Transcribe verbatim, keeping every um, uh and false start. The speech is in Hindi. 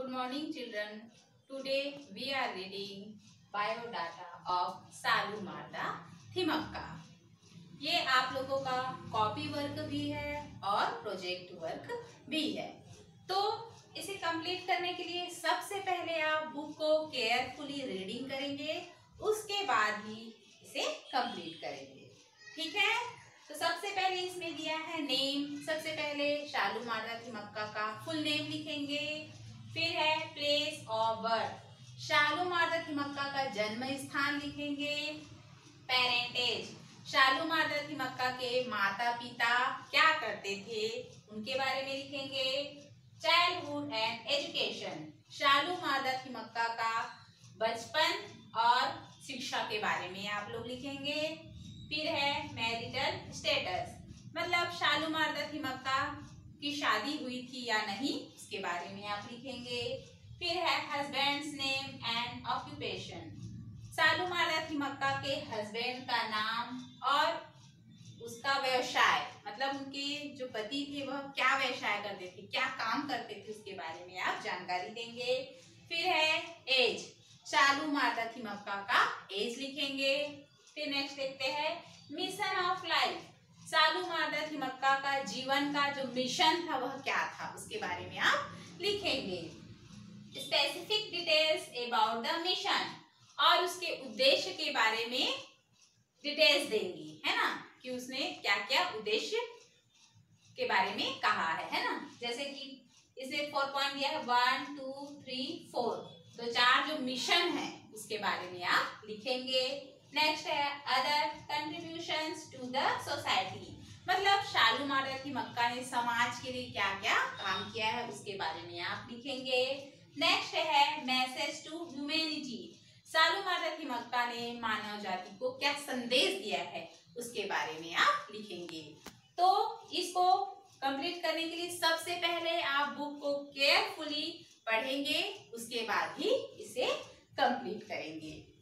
Good morning, children. Today we are reading biodata of शालू मारदा थिमक्का। ये आप लोगों का कॉपी वर्क भी है और प्रोजेक्ट वर्क भी है। तो इसे कंप्लीट करने के लिए सबसे पहले आप बुक को केयरफुली रीडिंग करेंगे, उसके बाद ही इसे कंप्लीट करेंगे। ठीक है? तो सबसे पहले इसमें दिया है नेम। सबसे पहले शालू मारदा थिमक्का का फुल नेम लिखेंगे। फिर है प्लेस ऑफ बर्थ, शालू मारदा थिमक्का का जन्म स्थान लिखेंगे। पेरेंटेज, शालू मारदा थिमक्का के माता पिता क्या करते थे उनके बारे में लिखेंगे। चाइल्डहुड एंड एजुकेशन, शालू मारदा थिमक्का का बचपन और शिक्षा के बारे में आप लोग लिखेंगे। फिर है मैरिटल स्टेटस, मतलब शालू मारदा थिमक्का की शादी हुई थी या नहीं इसके बारे में आप लिखेंगे। फिर है husband's name and occupation, Saalumarada Thimmakka के हस्बैंड का नाम और उसका व्यवसाय, मतलब उनके जो पति थे वह क्या व्यवसाय करते थे, क्या काम करते थे उसके बारे में आप जानकारी देंगे। फिर है एज, शालू मारदा थिमक्का का एज लिखेंगे। फिर नेक्स्ट देखते हैं मिशन ऑफ लाइफ, शालू मारदा थिमक्का का जीवन का जो मिशन था वह क्या था उसके बारे में आप लिखेंगे। Specific details about the mission, और उसके उद्देश्य के बारे में डिटेल्स देंगी, है ना, कि उसने क्या क्या उद्देश्य के बारे में कहा है है ना। जैसे कि इसमें फोर पॉइंट दिया है, वन टू थ्री फोर, तो चार जो मिशन है उसके बारे में आप लिखेंगे। नेक्स्ट है other contributions to the society, मतलब शालू मारदा थिमक्का ने समाज के लिए क्या क्या काम किया है उसके बारे में आप लिखेंगे। नेक्स्ट है मैसेज टू ह्यूमैनिटी, शालू मारदा थिमक्का ने मानव जाति को क्या संदेश दिया है उसके बारे में आप लिखेंगे। तो इसको कंप्लीट करने के लिए सबसे पहले आप बुक को केयरफुली पढ़ेंगे, उसके बाद ही इसे कंप्लीट करेंगे।